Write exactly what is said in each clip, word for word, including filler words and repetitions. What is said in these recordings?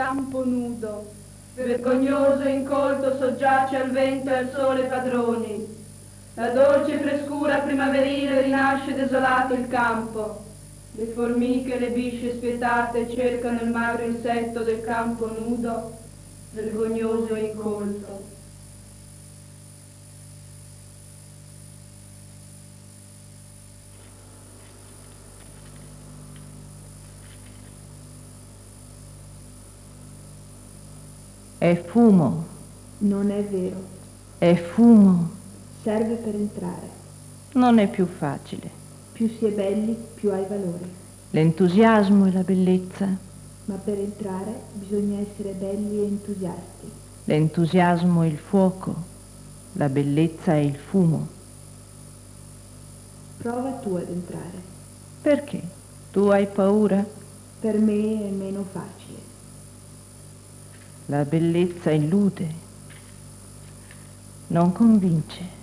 campo nudo, vergognoso e incolto soggiace al vento e al sole padroni. La dolce frescura primaverile rinasce desolato il campo. Le formiche e le bisce spietate cercano il magro insetto del campo nudo, vergognoso e incolto. È fumo. Non è vero. È fumo. Serve per entrare. Non è più facile. Più si è belli, più hai valore. L'entusiasmo e la bellezza. Ma per entrare bisogna essere belli e entusiasti. L'entusiasmo è il fuoco, la bellezza è il fumo. Prova tu ad entrare. Perché? Tu hai paura? Per me è meno facile. La bellezza illude, non convince.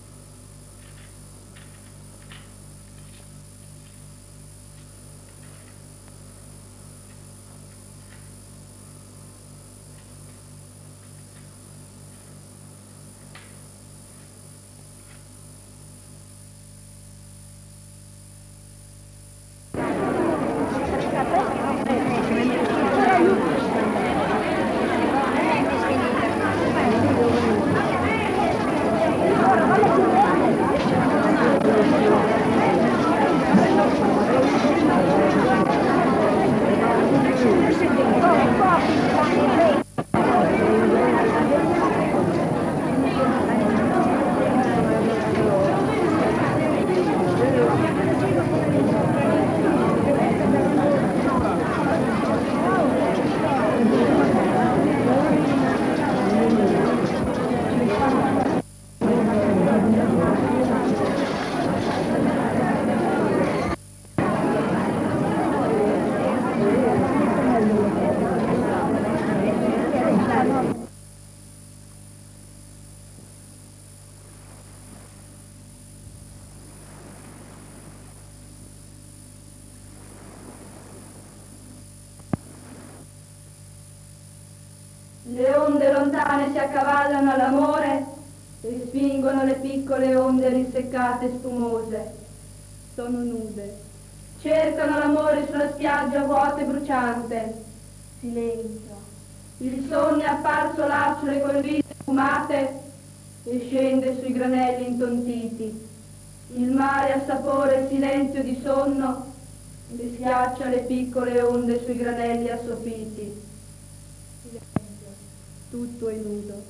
Le onde lontane si accavallano all'amore e spingono le piccole onde riseccate e spumose. Sono nude. Cercano l'amore sulla spiaggia vuota e bruciante. Silenzio. Il sogno è apparso là sulle colline fumate e scende sui granelli intontiti. Il mare ha sapore e silenzio di sonno e schiaccia le piccole onde sui granelli assopiti. Tutto è nudo.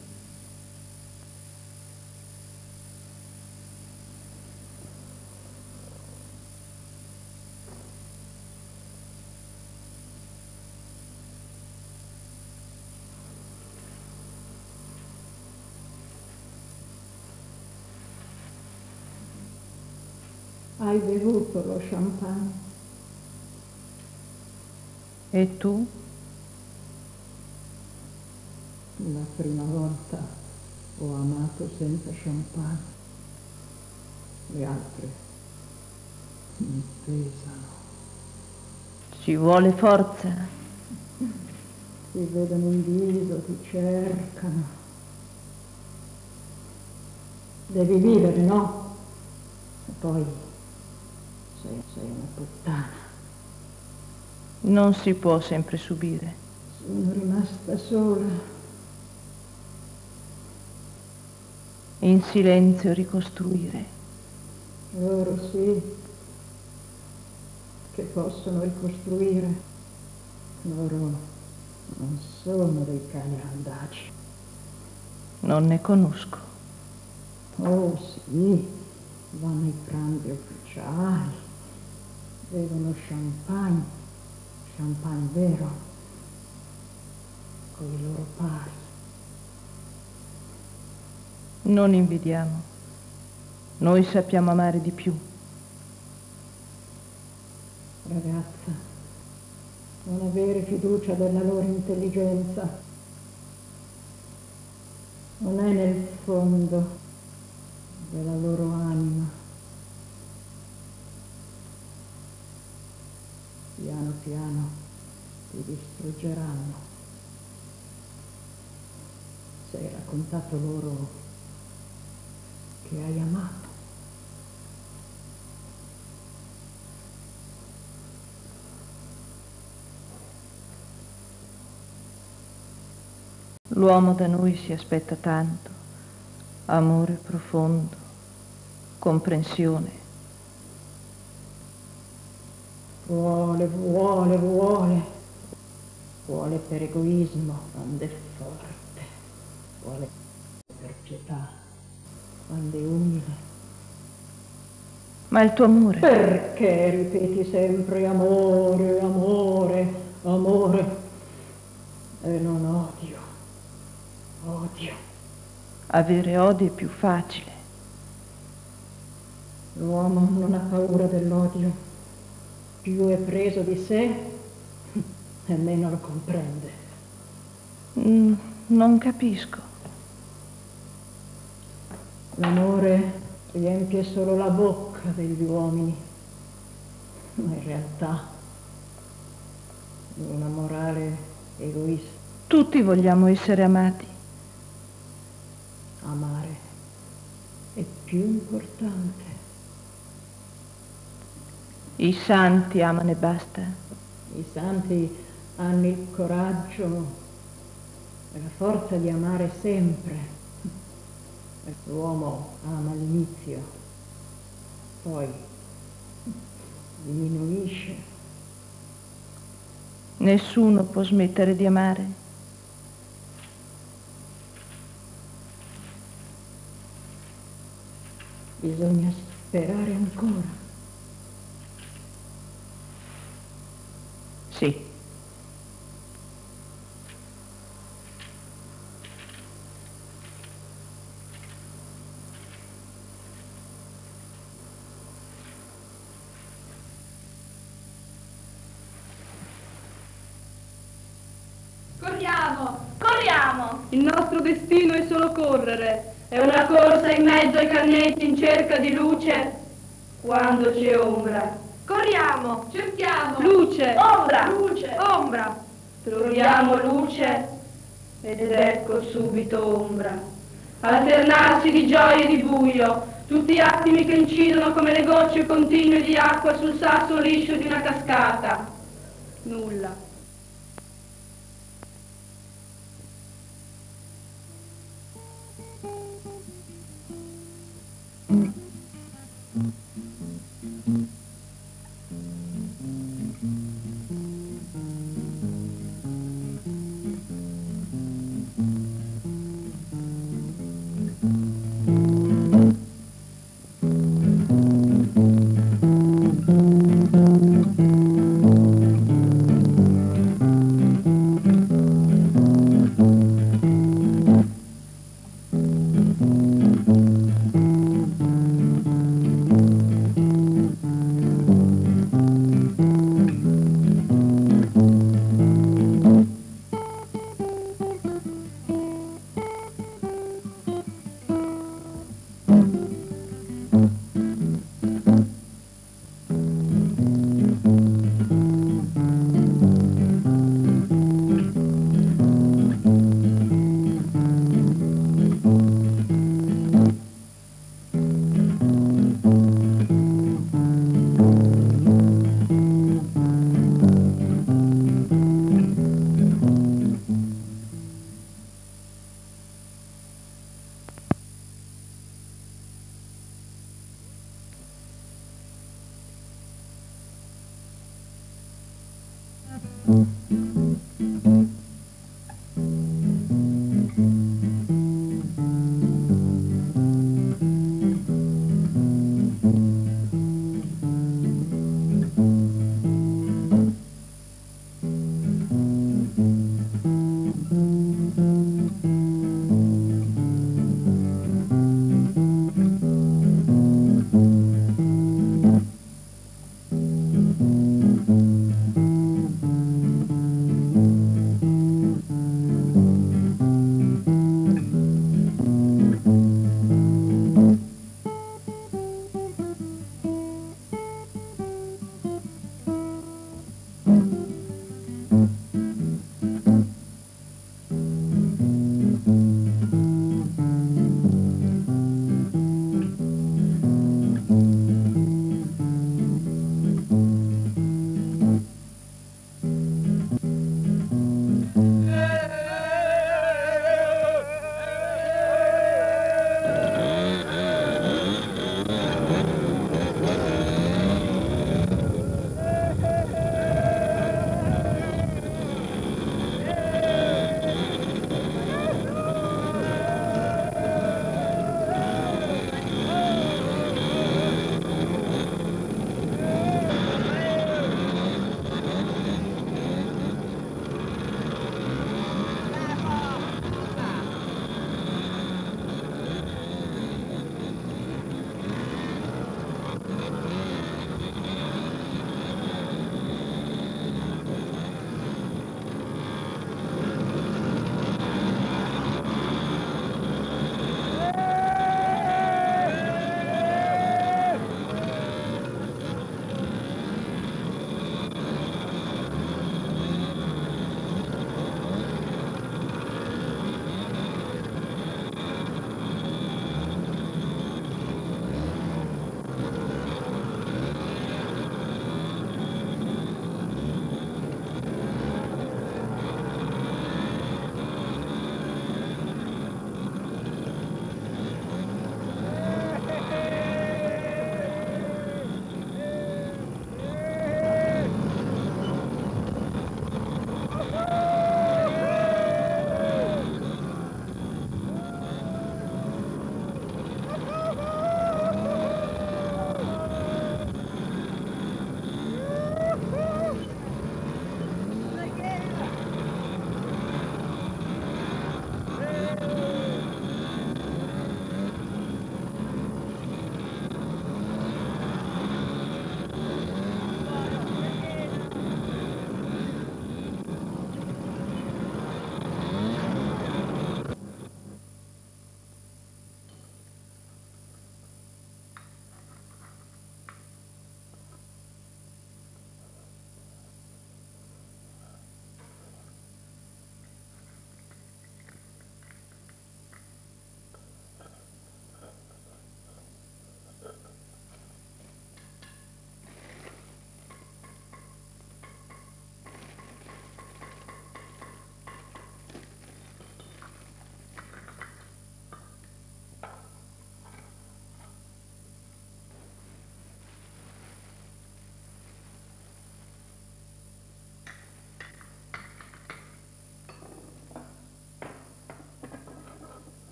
Hai bevuto lo champagne? E tu? La prima volta ho amato senza champagne, le altre mi pesano. Ci vuole forza. Ti vedono in viso, ti cercano. Devi vivere, no? E poi sei, sei una puttana. Non si può sempre subire. Sono rimasta sola. In silenzio ricostruire. Loro sì, che possono ricostruire. Loro non sono dei cani randaci. Non ne conosco. Oh sì, vanno ai pranzi ufficiali, bevono champagne, champagne vero, con i loro pari. Non invidiamo. Noi sappiamo amare di più. Ragazza, non avere fiducia della loro intelligenza. Non è nel fondo della loro anima. Piano piano ti distruggeranno. se hai raccontato loro che hai amato. L'uomo da noi si aspetta tanto, amore profondo, comprensione. Vuole, vuole, vuole, vuole per egoismo quando è forte, vuole per pietà quando è umile. Ma il tuo amore? Perché ripeti sempre amore, amore, amore e non odio, odio. Avere odio è più facile. L'uomo non ha paura dell'odio. Più è preso di sé e meno lo comprende. Mm, non capisco. L'amore riempie solo la bocca degli uomini, ma in realtà è una morale egoista. Tutti vogliamo essere amati. Amare è più importante. I santi amano e basta. I santi hanno il coraggio e la forza di amare sempre. L'uomo ama all'inizio, poi diminuisce. Nessuno può smettere di amare. Bisogna sperare ancora. Sì. Corriamo, corriamo! Il nostro destino è solo correre. È una corsa in mezzo ai cannetti in cerca di luce quando c'è ombra. Corriamo, cerchiamo luce, ombra, luce, ombra. Troviamo luce ed ecco subito ombra. Alternarsi di gioia e di buio, tutti attimi che incidono come le gocce continue di acqua sul sasso liscio di una cascata. Nulla.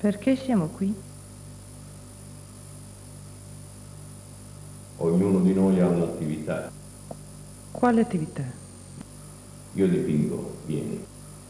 Perché siamo qui? Ognuno di noi ha un'attività. Quale attività? Io dipingo, vieni.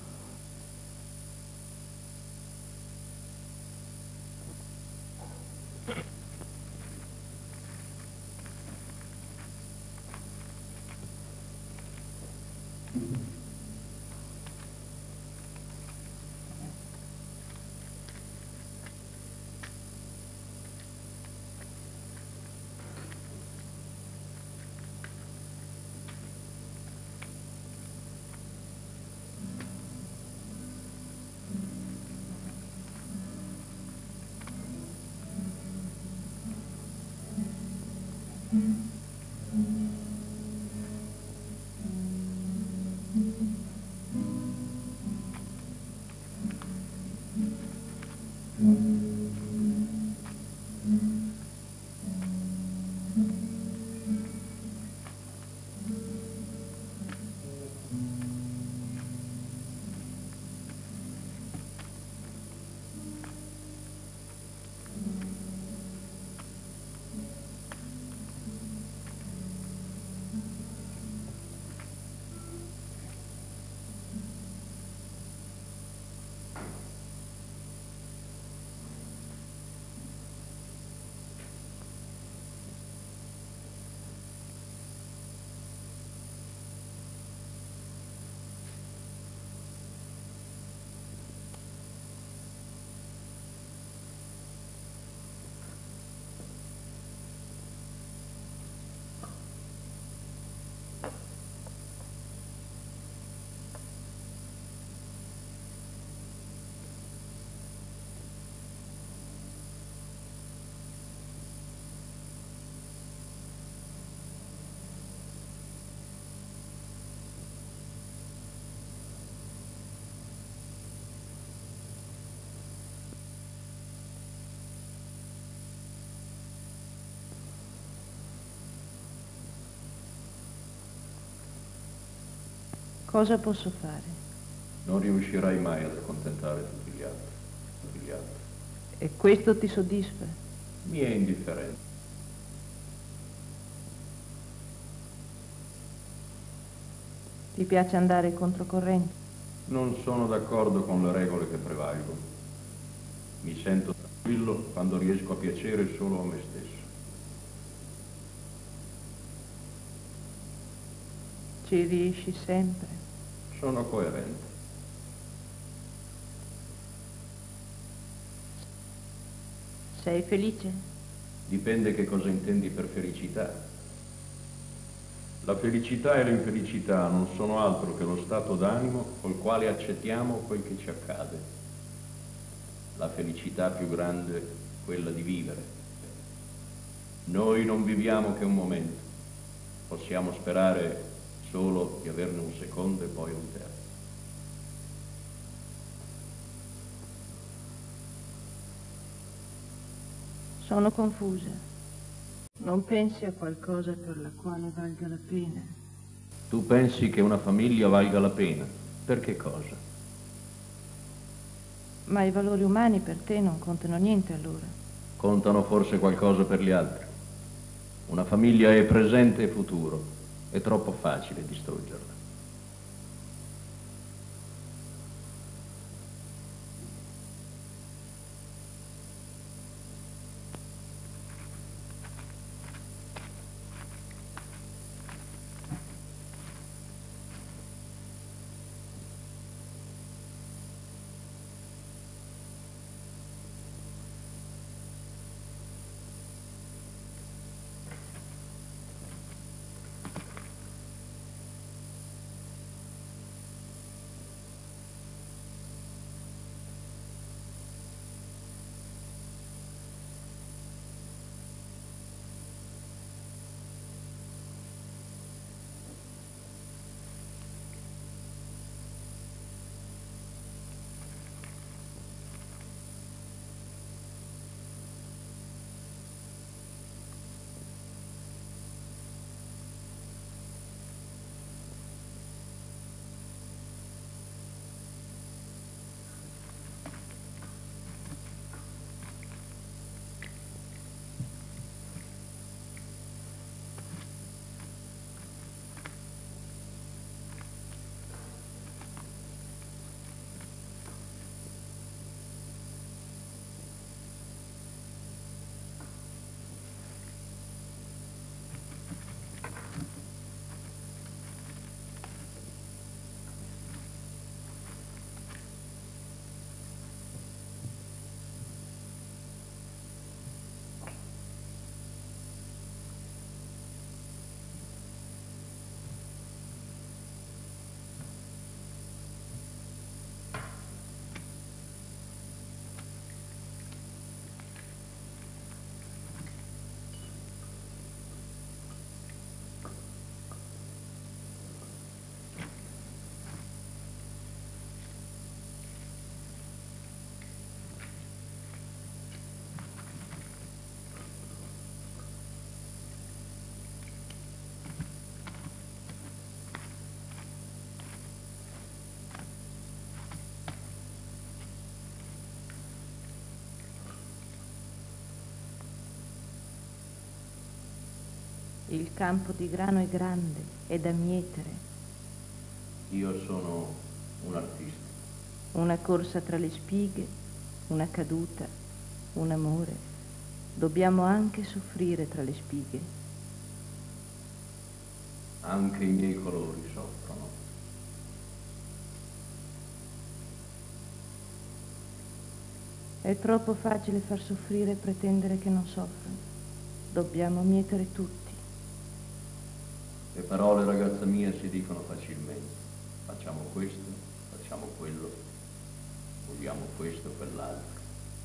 Cosa posso fare? Non riuscirai mai ad accontentare tutti gli altri. Tutti gli altri. E questo ti soddisfa? Mi è indifferente. Ti piace andare controcorrente? Non sono d'accordo con le regole che prevalgono. Mi sento tranquillo quando riesco a piacere solo a me stesso. Ci riesci sempre? Sono coerente. Sei felice? Dipende che cosa intendi per felicità. La felicità e l'infelicità non sono altro che lo stato d'animo col quale accettiamo quel che ci accade. La felicità più grande è quella di vivere. Noi non viviamo che un momento. Possiamo sperare solo di averne un secondo e poi un terzo. Sono confusa. Non pensi a qualcosa per la quale valga la pena? Tu pensi che una famiglia valga la pena? Per che cosa? Ma i valori umani per te non contano niente allora? Contano forse qualcosa per gli altri. Una famiglia è presente e futuro. È troppo facile distruggerla. Il campo di grano è grande, è da mietere. Io sono un artista. Una corsa tra le spighe, una caduta, un amore. Dobbiamo anche soffrire tra le spighe. Anche i miei colori soffrono. È troppo facile far soffrire e pretendere che non soffrano. Dobbiamo mietere tutti. Le parole, ragazza mia, si dicono facilmente. Facciamo questo, facciamo quello, vogliamo questo o quell'altro.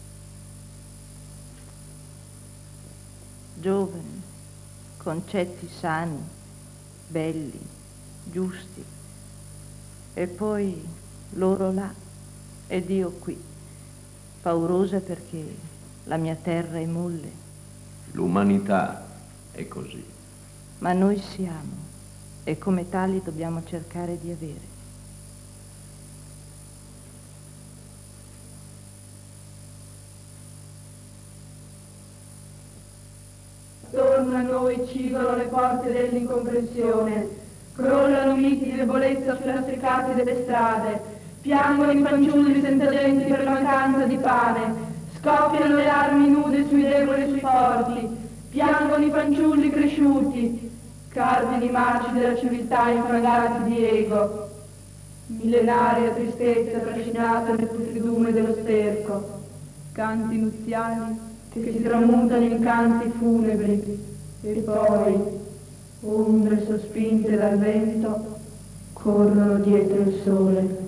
Giovani, concetti sani, belli, giusti. E poi loro là ed io qui, paurosa perché la mia terra è molle. L'umanità è così. Ma noi siamo, e come tali dobbiamo cercare di avere. Attorno a noi cigolano le porte dell'incomprensione, crollano miti di debolezza sulle lastricate delle strade, piangono i fanciulli senza denti per mancanza di pane, scoppiano le armi nude sui deboli e sui forti, piangono i fanciulli cresciuti, cardini marci della civiltà infrangati di ego, millenaria tristezza trascinata nel putridume dello sterco, canti nuziali che si tramutano in canti funebri, e poi, ombre sospinte dal vento, corrono dietro il sole.